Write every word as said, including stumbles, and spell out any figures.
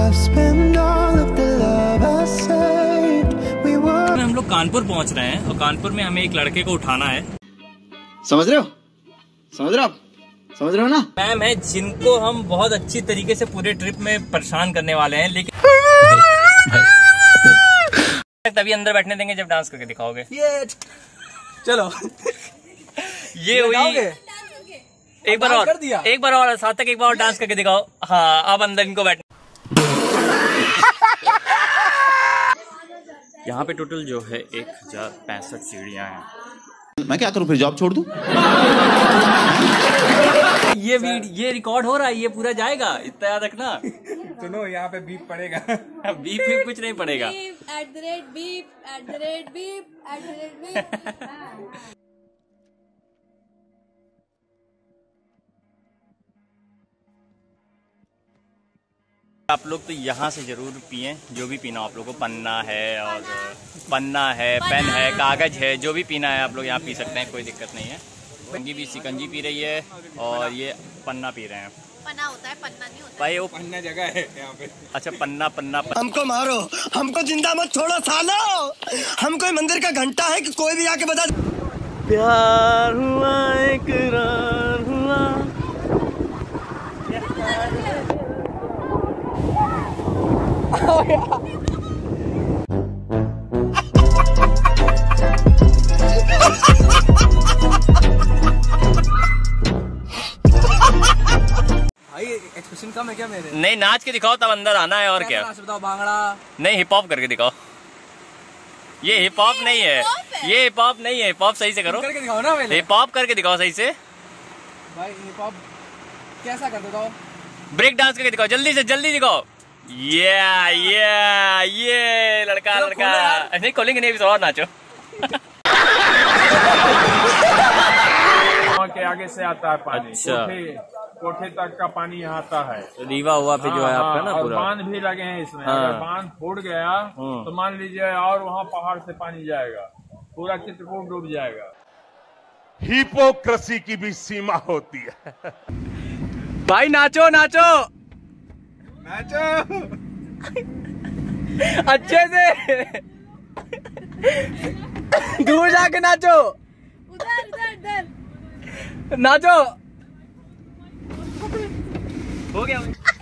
हम लोग कानपुर पहुंच रहे हैं और कानपुर में हमें एक लड़के को उठाना है। समझ रहे हो समझ रहे हो आप समझ रहे हो ना मैम है जिनको हम बहुत अच्छी तरीके से पूरे ट्रिप में परेशान करने वाले हैं, लेकिन तभी अंदर बैठने देंगे जब डांस करके दिखाओगे। ये चलो ये हुई एक बार और एक बार और साथ तक एक बार और डांस करके दिखाओ। हाँ अब अंदर इनको बैठ। यहाँ पे टोटल जो है एक हजार पैंसठ सीढ़ियाँ हैं। मैं क्या करूँ फिर जॉब छोड़ दूँ? ये ये रिकॉर्ड हो रहा है, ये पूरा जाएगा, इतना याद रखना। सुनो यहाँ पे बीप पड़ेगा। बीप भी कुछ नहीं पड़ेगा। At the rate beep at the rate beep at the rate beep. आप लोग तो यहाँ से जरूर पिए, जो भी पीना आप लोगों को, पन्ना है और पन्ना है, पेन है, कागज है, जो भी पीना है आप लोग यहाँ पी सकते हैं, कोई दिक्कत नहीं है। कंजी भी सिकंजी पी रही है और ये पन्ना पी रहे हैं। पन्ना होता है, पन्ना नहीं होता भाई वो पन्ना जगह है यहाँ पे। अच्छा पन्ना पन्ना, पन्ना। हमको मारो, हमको जिंदा मत छोड़ो सालो, हम कोई मंदिर का घंटा है कि कोई भी आके बता। प्यार हुआ इकरार हुआ। भाई एक्सप्रेशन कम है क्या मेरे? नहीं नाच के दिखाओ तब अंदर आना है और क्या। बताओ भांगड़ा। नहीं हिप हॉप करके दिखाओ। ये हिप हॉप नहीं है, ये हिप हॉप नहीं है। हिप हॉप सही से करो, करके दिखाओ ना पहले। हिप हॉप करके दिखाओ सही से। भाई हिप हॉप कैसा कर दो? ब्रेक डांस करके दिखाओ, जल्दी से जल्दी दिखाओ। ये ये ये लड़का लड़का नहीं खोलेंगे, नहीं और नाचो। वहाँ के आगे से आता है पानी। अच्छा। कोठे, कोठे तक का पानी यहाँ आता है। रीवा हुआ पे जो है आपका ना पूरा। बांध भी लगे हैं इसमें। हाँ। अगर बांध फूट गया तो मान लीजिए और वहाँ पहाड़ से पानी जाएगा, पूरा चित्रकूट डूब जाएगा। हिपोक्रेसी की भी सीमा होती है। भाई नाचो नाचो नाचो अच्छे से। दूर जाके नाचो, उधर उधर उधर नाचो। हो गया।